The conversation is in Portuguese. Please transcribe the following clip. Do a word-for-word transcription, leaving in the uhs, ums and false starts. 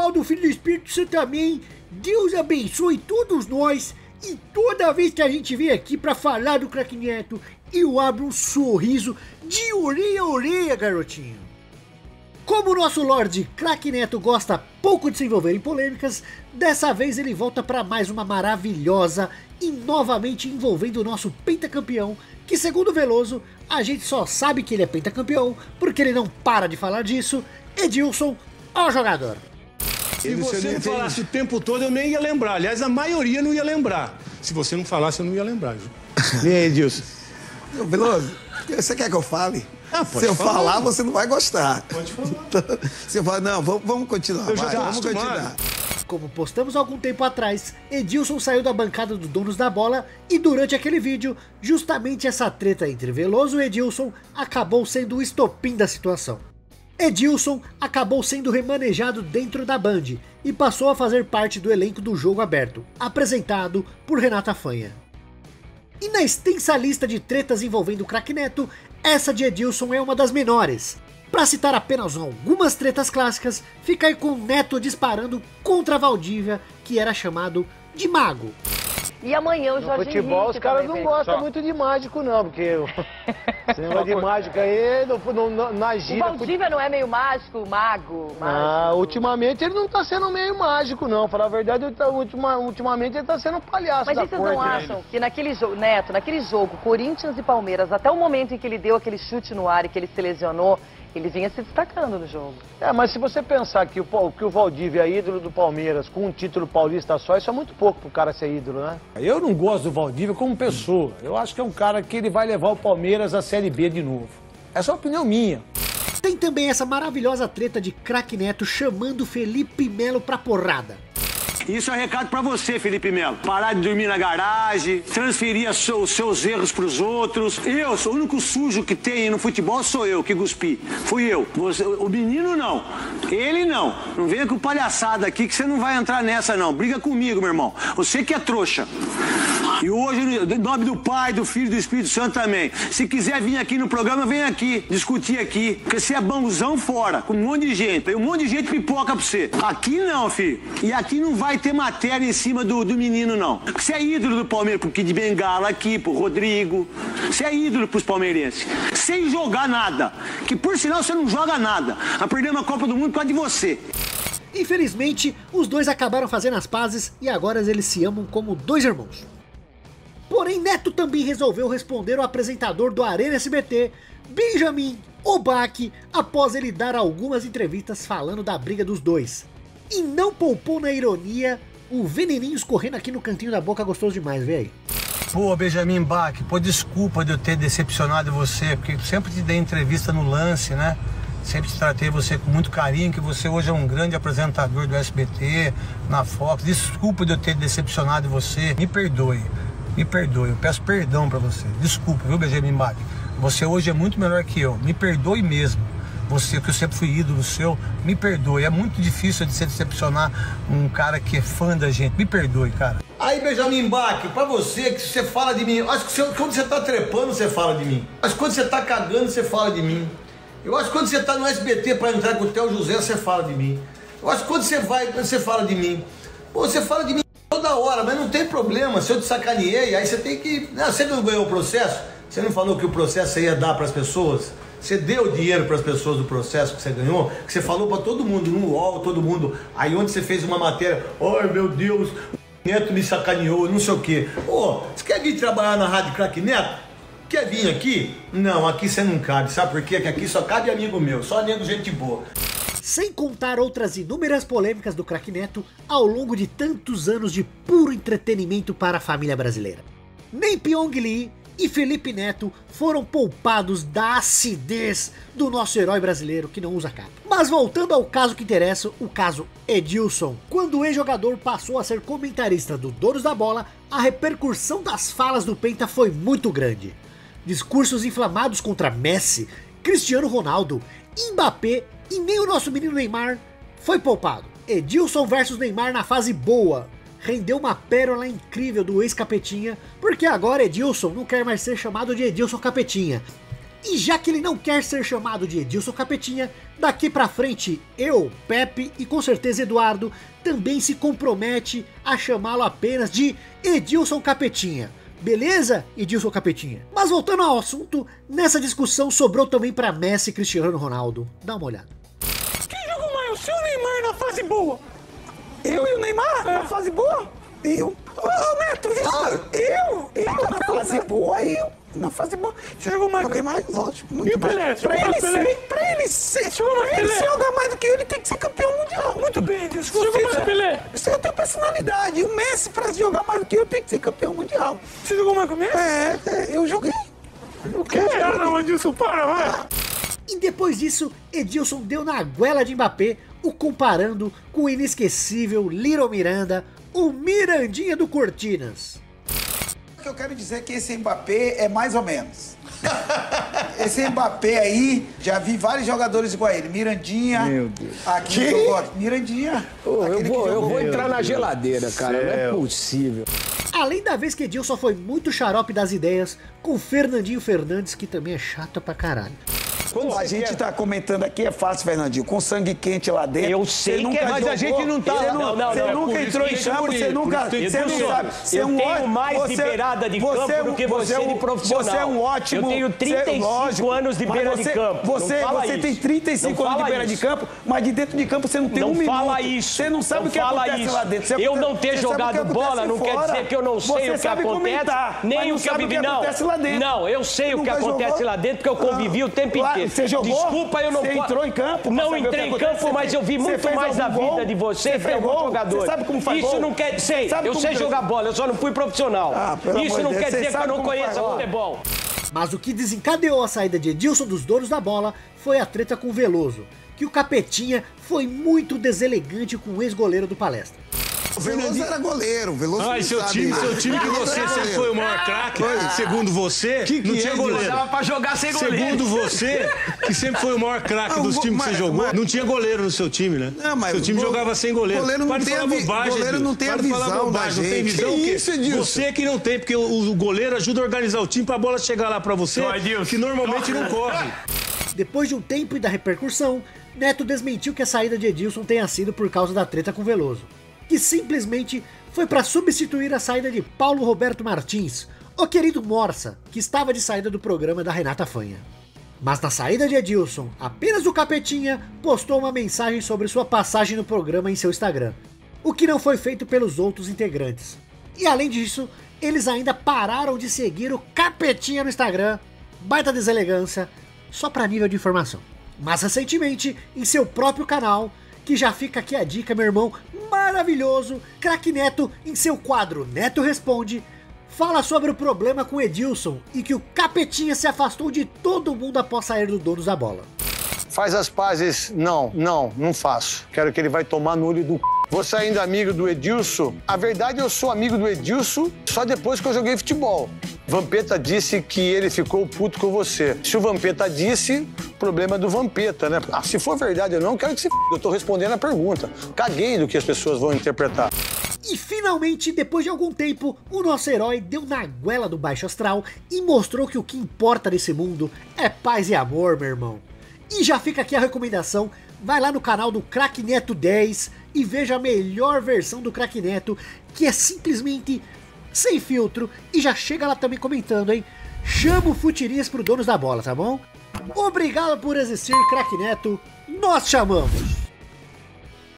Ronaldo, Filho do Espírito Santo, amém. Deus abençoe todos nós. E toda vez que a gente vem aqui pra falar do Craque Neto, eu abro um sorriso de orelha a orelha, garotinho. Como o nosso Lorde Craque Neto gosta pouco de se envolver em polêmicas, dessa vez ele volta para mais uma maravilhosa e novamente envolvendo o nosso pentacampeão, que segundo o Veloso, a gente só sabe que ele é pentacampeão porque ele não para de falar disso. Edilson, ó jogador. Se você não falasse o tempo todo, eu nem ia lembrar. Aliás, a maioria não ia lembrar. Se você não falasse, eu não ia lembrar. E aí, Edilson? Veloso, você quer que eu fale? Ah, Se eu falar, falar, você não vai gostar. Pode falar. Você fala, não, vamos, vamos continuar. Eu já vai, vamos acostumado. continuar. Como postamos algum tempo atrás, Edilson saiu da bancada do Donos da Bola e durante aquele vídeo, justamente essa treta entre Veloso e Edilson acabou sendo o estopim da situação. Edilson acabou sendo remanejado dentro da Band e passou a fazer parte do elenco do Jogo Aberto, apresentado por Renata Fanha. E na extensa lista de tretas envolvendo o Craque Neto, essa de Edilson é uma das menores. Pra citar apenas algumas tretas clássicas, fica aí com o Neto disparando contra Valdívia, que era chamado de mago. E amanhã o No Jorge futebol Henrique os caras também não vem. gostam muito de mágico não, porque esse negócio de mágica aí, no, no, no, na O gira... Valdívia não é meio mágico, mago, mágico? Ah, ultimamente ele não tá sendo meio mágico não, falar a verdade, ele tá, ultima, ultimamente ele tá sendo um palhaço Mas da e vocês corte, não né? acham que naquele jogo, Neto, naquele jogo, Corinthians e Palmeiras, até o momento em que ele deu aquele chute no ar e que ele se lesionou, ele vinha se destacando no jogo. É, mas se você pensar que o, que o Valdívia é ídolo do Palmeiras com um título paulista só, isso é muito pouco pro cara ser ídolo, né? Eu não gosto do Valdívia como pessoa. Eu acho que é um cara que ele vai levar o Palmeiras à Série B de novo. Essa é a opinião minha. Tem também essa maravilhosa treta de Craque Neto chamando Felipe Melo pra porrada. Isso é recado pra você, Felipe Melo. Parar de dormir na garagem, transferir os seus erros pros outros. Eu, sou o único sujo que tem no futebol, sou eu que cuspi. Fui eu. Você, o menino não. Ele não. Não venha com palhaçada aqui que você não vai entrar nessa, não. Briga comigo, meu irmão. Você que é trouxa. E hoje, em nome do Pai, do Filho e do Espírito Santo também. Se quiser vir aqui no programa, vem aqui, discutir aqui. Porque você é bambuzão fora, com um monte de gente. Tem um monte de gente pipoca pra você. Aqui não, filho. E aqui não vai ter matéria em cima do, do menino, não. Você é ídolo do Palmeiras, pro Kid Bengala aqui, pro Rodrigo. Você é ídolo pros palmeirenses. Sem jogar nada. Que por sinal você não joga nada. Nós perdemos a Copa do Mundo por causa de você. Infelizmente, os dois acabaram fazendo as pazes e agora eles se amam como dois irmãos. Porém, Neto também resolveu responder ao apresentador do Arena S B T, Benjamin Obaque, após ele dar algumas entrevistas falando da briga dos dois. E não poupou na ironia, o veneninho escorrendo aqui no cantinho da boca, gostoso demais, vê aí. Pô, Benjamin Bach, pô, desculpa de eu ter decepcionado você, porque sempre te dei entrevista no lance, né? Sempre te tratei você com muito carinho, que você hoje é um grande apresentador do S B T, na Fox. Desculpa de eu ter decepcionado você, me perdoe, me perdoe, eu peço perdão pra você. Desculpa, viu, Benjamin Bach? Você hoje é muito melhor que eu, me perdoe mesmo. Você, que eu sempre fui ídolo seu, me perdoe. É muito difícil de se decepcionar um cara que é fã da gente. Me perdoe, cara. Aí, Benjamin Bach, pra você, que você fala de mim, acho que você, quando você tá trepando, você fala de mim. Acho que quando você tá cagando, você fala de mim. Eu acho que quando você tá no S B T pra entrar com o Theo José, você fala de mim. Eu acho que quando você vai, você fala de mim. Pô, você fala de mim toda hora, mas não tem problema. Se eu te sacaneei, aí você tem que... Não, você não ganhou o processo? Você não falou que o processo você ia dar pras pessoas? Você deu dinheiro para as pessoas do processo que você ganhou, que você falou para todo mundo, no U O L, todo mundo. Aí onde você fez uma matéria, ai meu Deus, o Neto me sacaneou, não sei o quê. Ô, você quer vir trabalhar na Rádio Craque Neto? Quer vir aqui? Não, aqui você não cabe, sabe por quê? Que aqui só cabe amigo meu, só nego gente boa. Sem contar outras inúmeras polêmicas do Craque Neto ao longo de tantos anos de puro entretenimento para a família brasileira. Nem Pyong Lee e Felipe Neto foram poupados da acidez do nosso herói brasileiro que não usa capa. Mas voltando ao caso que interessa, o caso Edilson. Quando o ex-jogador passou a ser comentarista do Donos da Bola, a repercussão das falas do Penta foi muito grande. Discursos inflamados contra Messi, Cristiano Ronaldo, Mbappé e nem o nosso menino Neymar foi poupado. Edilson versus Neymar na fase boa. Rendeu uma pérola incrível do ex-Capetinha, porque agora Edilson não quer mais ser chamado de Edilson Capetinha. E já que ele não quer ser chamado de Edilson Capetinha, daqui pra frente eu, Pepe e com certeza Eduardo também se compromete a chamá-lo apenas de Edilson Capetinha. Beleza, Edilson Capetinha? Mas voltando ao assunto, nessa discussão sobrou também pra Messi e Cristiano Ronaldo. Dá uma olhada. Quem jogou mais? O seu Neymar na fase boa? Eu e o Neymar? É. Na fase boa? Eu. Ô, Neto, eu? Eu? Eu na fase boa, eu. Na fase boa. Você jogou mais? Joguei mais, lógico. Muito e o Pelé? Mais. Pra, ele Pelé? Ser, pra ele ser, pra ele ser jogar mais do que eu, ele tem que ser campeão mundial. Muito bem, Deus. Você jogou mais Pelé? Isso eu tenho personalidade. O Messi, pra jogar mais do que eu, tem que ser campeão mundial. Você jogou mais com o Messi? É, é eu joguei. O que? Ah, não, Edilson, para, vai. E depois disso, Edilson deu na goela de Mbappé, o comparando com o inesquecível Little Miranda, o Mirandinha do Cortinas. O que eu quero dizer é que esse Mbappé é mais ou menos. Esse Mbappé aí, já vi vários jogadores igual a ele. Mirandinha. Meu Deus. Aqui que? Eu gosto. Mirandinha. Oh, eu vou, eu vou entrar na geladeira, cara. Não é possível. Além da vez que Edilson foi muito xarope das ideias com Fernandinho Fernandes, que também é chato pra caralho. Quando a gente quer... tá comentando aqui, é fácil, Fernandinho, com sangue quente lá dentro. Eu sei que é, mas jogou, a gente não tá... Você, não, não, não, você não, nunca entrou em campo, você nunca... Você não sabe. Você eu é um tenho ótimo, mais você, de beirada de você, campo do que você, você de profissional. Você é um ótimo... Eu tenho trinta e cinco anos de beira você, de campo. Você, não fala você isso. tem trinta e cinco anos de beira isso. de campo, mas de dentro de campo você não tem não um minuto. Não fala isso. Você não sabe não o que acontece isso. lá dentro. Você eu não ter jogado bola não quer dizer que eu não sei o que acontece. Nem o que eu vivi, não. Não, eu sei o que acontece lá dentro, porque eu convivi o tempo inteiro. Desculpa, eu não posso... em campo? Não entrei em campo, mas eu vi muito mais da vida de você que alguns jogadores. Você sabe como faz Isso gol? não quer dizer, eu sei jogar bola, eu só não fui profissional. Ah, Isso não quer dizer que eu não conheço futebol. Mas o que desencadeou a saída de Edilson dos donos da bola foi a treta com o Veloso, que o Capetinha foi muito deselegante com o ex-goleiro do Palestra. O Veloso era goleiro, o Veloso ah, e seu time, seu time que você sempre foi o maior craque, segundo você, que que não tinha goleiro. Dava pra jogar sem goleiro. Segundo você, que sempre foi o maior craque dos times que você jogou, não tinha goleiro no seu time, né? Não, mas seu time go... jogava sem goleiro. Goleiro não tem a, vi... bobagem, goleiro não tem a visão da gente. Não tem visão que, que isso, você que não tem, porque o, o goleiro ajuda a organizar o time pra bola chegar lá pra você, que normalmente não corre. Depois de um tempo e da repercussão, Neto desmentiu que a saída de Edilson tenha sido por causa da treta com o Veloso, que simplesmente foi para substituir a saída de Paulo Roberto Martins, o querido Morsa, que estava de saída do programa da Renata Fanha. Mas na saída de Edilson, apenas o Capetinha postou uma mensagem sobre sua passagem no programa em seu Instagram, o que não foi feito pelos outros integrantes. E além disso, eles ainda pararam de seguir o Capetinha no Instagram, baita deselegância, só para nível de informação. Mas recentemente, em seu próprio canal, que já fica aqui a dica, meu irmão maravilhoso, Craque Neto, em seu quadro Neto Responde, fala sobre o problema com Edilson e que o Capetinha se afastou de todo mundo após sair do Donos da Bola. Faz as pazes. Não, não, não faço. Quero que ele vai tomar no olho do c... Você ainda amigo do Edilson? A verdade, eu sou amigo do Edilson só depois que eu joguei futebol. Vampeta disse que ele ficou puto com você. Se o Vampeta disse, problema é do Vampeta, né? Ah, se for verdade, eu não quero que se f... Eu tô respondendo a pergunta. Caguei do que as pessoas vão interpretar. E finalmente, depois de algum tempo, o nosso herói deu na goela do baixo astral e mostrou que o que importa nesse mundo é paz e amor, meu irmão. E já fica aqui a recomendação, vai lá no canal do Craque Neto dez e veja a melhor versão do Craque Neto, que é simplesmente sem filtro, e já chega lá também comentando, hein? Chama o Futirinhas pro Donos da Bola, tá bom? Obrigado por existir, Craque Neto, nós chamamos!